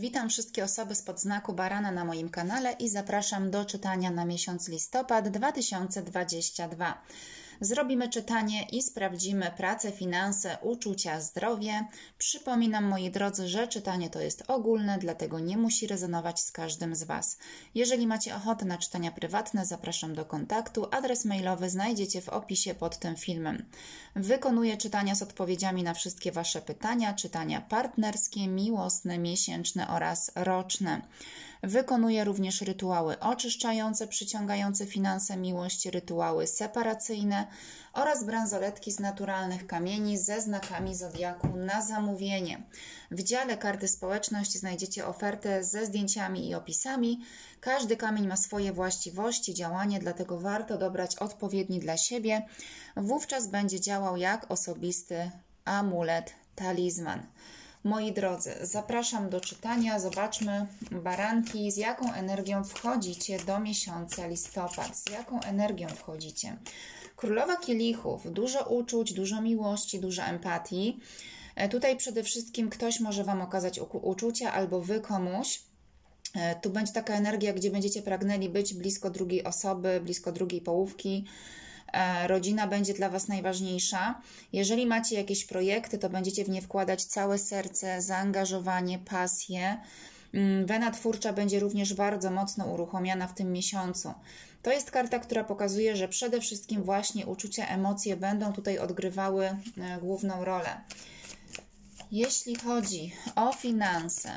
Witam wszystkie osoby spod znaku barana na moim kanale i zapraszam do czytania na miesiąc listopad 2022. Zrobimy czytanie i sprawdzimy pracę, finanse, uczucia, zdrowie. Przypominam, moi drodzy, że czytanie to jest ogólne, dlatego nie musi rezonować z każdym z Was. Jeżeli macie ochotę na czytania prywatne, zapraszam do kontaktu. Adres mailowy znajdziecie w opisie pod tym filmem. Wykonuję czytania z odpowiedziami na wszystkie Wasze pytania, czytania partnerskie, miłosne, miesięczne oraz roczne. Wykonuję również rytuały oczyszczające, przyciągające finanse, miłość, rytuały separacyjne oraz bransoletki z naturalnych kamieni ze znakami zodiaku na zamówienie. W dziale karty społeczność znajdziecie ofertę ze zdjęciami i opisami. Każdy kamień ma swoje właściwości, działanie, dlatego warto dobrać odpowiedni dla siebie. Wówczas będzie działał jak osobisty amulet, talizman. Moi drodzy, zapraszam do czytania. Zobaczmy, baranki, z jaką energią wchodzicie do miesiąca listopad. Z jaką energią wchodzicie? Królowa kielichów, dużo uczuć, dużo miłości, dużo empatii. Tutaj przede wszystkim ktoś może Wam okazać uczucia albo Wy komuś. Tu będzie taka energia, gdzie będziecie pragnęli być blisko drugiej osoby, blisko drugiej połówki. Rodzina będzie dla Was najważniejsza. Jeżeli macie jakieś projekty, to będziecie w nie wkładać całe serce, zaangażowanie, pasję. Wena twórcza będzie również bardzo mocno uruchomiona w tym miesiącu. To jest karta, która pokazuje, że przede wszystkim właśnie uczucia, emocje będą tutaj odgrywały główną rolę. Jeśli chodzi o finanse,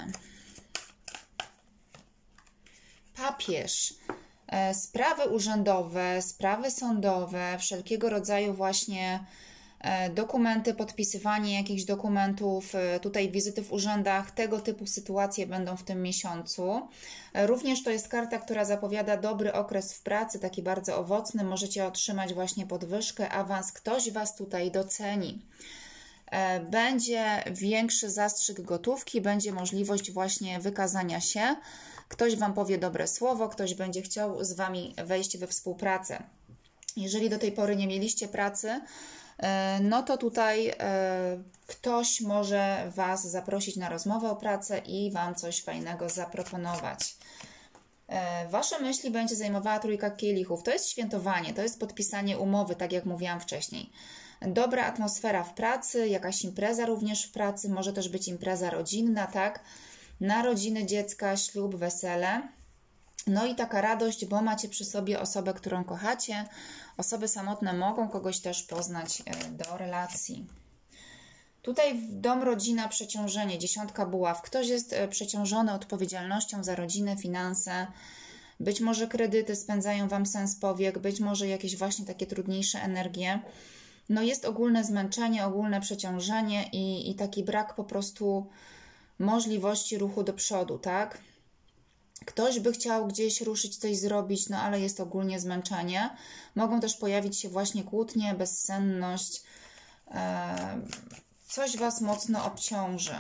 papież, sprawy urzędowe, sprawy sądowe, wszelkiego rodzaju właśnie dokumenty, podpisywanie jakichś dokumentów, tutaj wizyty w urzędach, tego typu sytuacje będą w tym miesiącu. Również to jest karta, która zapowiada dobry okres w pracy, taki bardzo owocny. Możecie otrzymać właśnie podwyżkę, awans, ktoś Was tutaj doceni. Będzie większy zastrzyk gotówki, będzie możliwość właśnie wykazania się. Ktoś Wam powie dobre słowo, ktoś będzie chciał z Wami wejść we współpracę. Jeżeli do tej pory nie mieliście pracy, no to tutaj ktoś może Was zaprosić na rozmowę o pracę i Wam coś fajnego zaproponować. Wasze myśli będzie zajmowała trójka kielichów. To jest świętowanie, to jest podpisanie umowy, tak jak mówiłam wcześniej. Dobra atmosfera w pracy, jakaś impreza również w pracy, może też być impreza rodzinna, tak? Narodziny dziecka, ślub, wesele. No i taka radość, bo macie przy sobie osobę, którą kochacie. Osoby samotne mogą kogoś też poznać do relacji. Tutaj dom, rodzina, przeciążenie, dziesiątka buław. Ktoś jest przeciążony odpowiedzialnością za rodzinę, finanse. Być może kredyty spędzają Wam sens powiek, być może jakieś właśnie takie trudniejsze energie. No jest ogólne zmęczenie, ogólne przeciążenie i taki brak po prostu możliwości ruchu do przodu, tak? Ktoś by chciał gdzieś ruszyć, coś zrobić, no ale jest ogólnie zmęczenie. Mogą też pojawić się właśnie kłótnie, bezsenność. Coś Was mocno obciąży.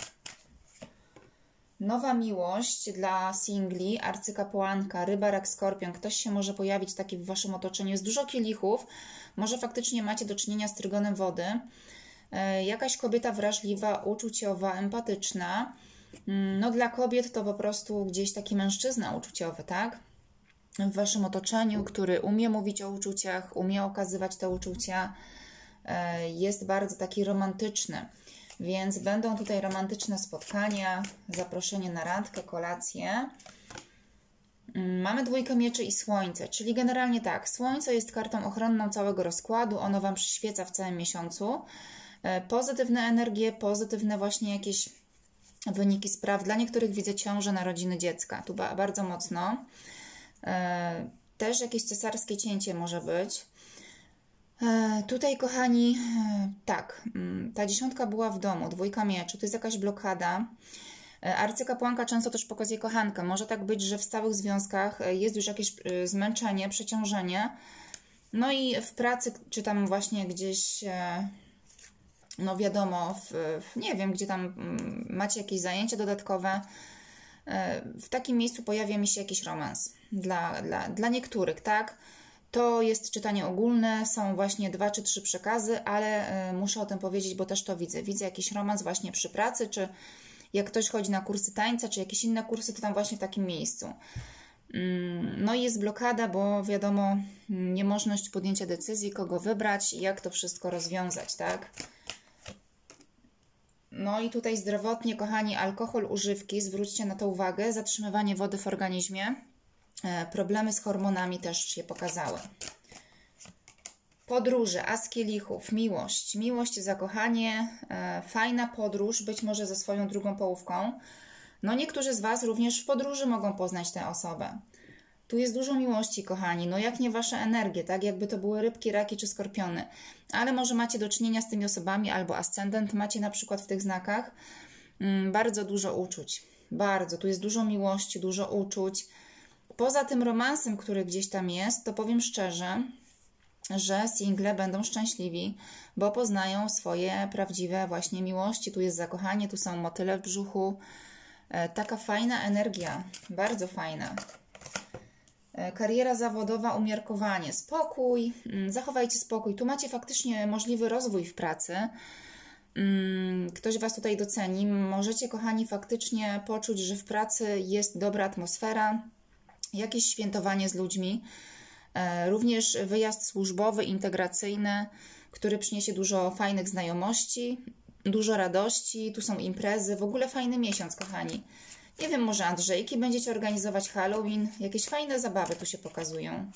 Nowa miłość dla singli, arcykapłanka, ryba, rak, skorpion. Ktoś się może pojawić taki w Waszym otoczeniu. Jest dużo kielichów. Może faktycznie macie do czynienia z trygonem wody. Jakaś kobieta wrażliwa, uczuciowa, empatyczna. No dla kobiet to po prostu gdzieś taki mężczyzna uczuciowy, tak? W Waszym otoczeniu, który umie mówić o uczuciach, umie okazywać te uczucia. Jest bardzo taki romantyczny. Więc będą tutaj romantyczne spotkania, zaproszenie na randkę, kolację. Mamy dwójkę mieczy i słońce, czyli generalnie tak, słońce jest kartą ochronną całego rozkładu, ono Wam przyświeca w całym miesiącu. Pozytywne energie, pozytywne właśnie jakieś wyniki spraw. Dla niektórych widzę ciążę, narodziny dziecka, tu bardzo mocno. Też jakieś cesarskie cięcie może być. Tutaj, kochani, tak, ta dziesiątka była w domu, dwójka mieczy, to jest jakaś blokada. Arcykapłanka często też pokazuje kochankę. Może tak być, że w stałych związkach jest już jakieś zmęczenie, przeciążenie. No i w pracy, czy tam właśnie gdzieś, no wiadomo, nie wiem, gdzie tam macie jakieś zajęcia dodatkowe, w takim miejscu pojawia mi się jakiś romans dla niektórych, tak? To jest czytanie ogólne, są właśnie 2 czy 3 przekazy, ale muszę o tym powiedzieć, bo też to widzę. Widzę jakiś romans właśnie przy pracy, czy Jak ktoś chodzi na kursy tańca, czy jakieś inne kursy, to tam właśnie w takim miejscu. No i jest blokada, bo wiadomo, niemożność podjęcia decyzji, kogo wybrać i jak to wszystko rozwiązać, tak? No i tutaj zdrowotnie, kochani, alkohol, używki, zwróćcie na to uwagę, zatrzymywanie wody w organizmie, problemy z hormonami też się pokazały. Podróże, as kielichów, miłość, zakochanie, fajna podróż, być może ze swoją drugą połówką. No niektórzy z Was również w podróży mogą poznać tę osobę. Tu jest dużo miłości, kochani, no jak nie Wasze energie, tak? Jakby to były rybki, raki czy skorpiony. Ale może macie do czynienia z tymi osobami, albo ascendent macie na przykład w tych znakach. Bardzo dużo uczuć, bardzo. Tu jest dużo miłości, dużo uczuć. Poza tym romansem, który gdzieś tam jest, to powiem szczerze, że single będą szczęśliwi, bo poznają swoje prawdziwe właśnie miłości. Tu jest zakochanie, tu są motyle w brzuchu. Taka fajna energia, bardzo fajna. Kariera zawodowa, umiarkowanie, spokój, zachowajcie spokój. Tu macie faktycznie możliwy rozwój w pracy. Ktoś Was tutaj doceni. Możecie, kochani, faktycznie poczuć, że w pracy jest dobra atmosfera, jakieś świętowanie z ludźmi. Również wyjazd służbowy, integracyjny, który przyniesie dużo fajnych znajomości, dużo radości. Tu są imprezy, w ogóle fajny miesiąc, kochani. Nie wiem, może Andrzejki będziecie organizować, Halloween, jakieś fajne zabawy tu się pokazują.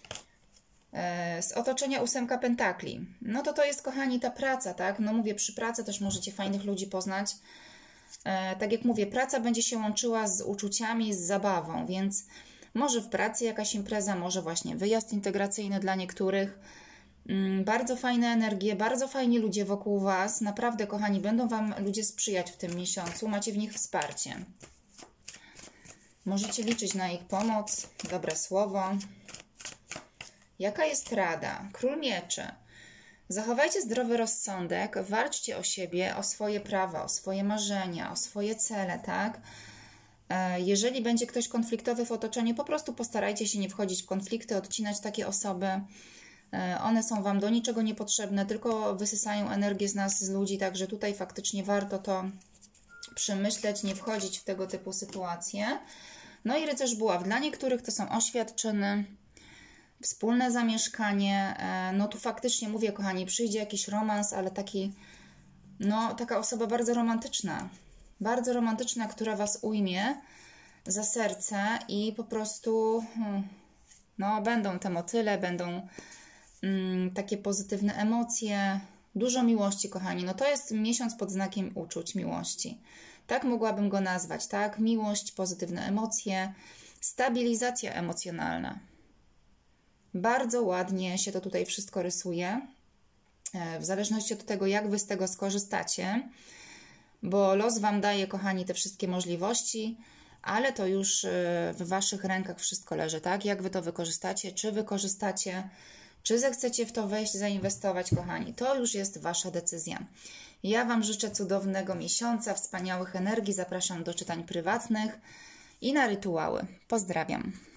Z otoczenia 8 pentakli. No to jest, kochani, ta praca, tak? No mówię, przy pracy też możecie fajnych ludzi poznać. Tak jak mówię, praca będzie się łączyła z uczuciami, z zabawą, więc może w pracy jakaś impreza, może właśnie wyjazd integracyjny dla niektórych. Bardzo fajne energie, bardzo fajni ludzie wokół Was. Naprawdę, kochani, będą Wam ludzie sprzyjać w tym miesiącu. Macie w nich wsparcie. Możecie liczyć na ich pomoc, dobre słowo. Jaka jest rada? Król mieczy. Zachowajcie zdrowy rozsądek, walczcie o siebie, o swoje prawa, o swoje marzenia, o swoje cele, tak? Jeżeli będzie ktoś konfliktowy w otoczeniu, po prostu postarajcie się nie wchodzić w konflikty, odcinać takie osoby. One są Wam do niczego niepotrzebne, tylko wysysają energię z nas, z ludzi, także tutaj faktycznie warto to przemyśleć, nie wchodzić w tego typu sytuacje. No i rycerz buław. Dla niektórych to są oświadczyny, wspólne zamieszkanie. No tu faktycznie mówię, kochani, przyjdzie jakiś romans, ale taki, no taka osoba bardzo romantyczna, która Was ujmie za serce i po prostu, no będą te motyle, będą takie pozytywne emocje, dużo miłości, kochani. No to jest miesiąc pod znakiem uczuć, miłości. Tak mogłabym go nazwać, tak? Miłość, pozytywne emocje, stabilizacja emocjonalna. Bardzo ładnie się to tutaj wszystko rysuje, w zależności od tego, jak Wy z tego skorzystacie, bo los Wam daje, kochani, te wszystkie możliwości, ale to już w Waszych rękach wszystko leży, tak? Jak Wy to wykorzystacie, czy zechcecie w to wejść, zainwestować, kochani, to już jest Wasza decyzja. Ja Wam życzę cudownego miesiąca, wspaniałych energii, zapraszam do czytań prywatnych i na rytuały. Pozdrawiam.